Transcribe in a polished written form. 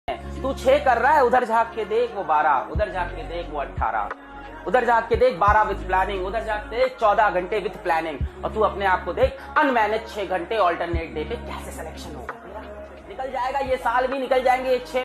तू 6 कर रहा है, उधर झांक के देख वो 12, उधर झांक के देख वो 18, उधर झांक के देख 12 विथ प्लानिंग, उधर झांक के देख 14 घंटे विथ प्लानिंग, और तू अपने आप को देख अनमैनेज 6 घंटे ऑल्टरनेट डे पे। कैसे सिलेक्शन होगा तेरा? निकल जाएगा ये साल भी, निकल जाएंगे ये 6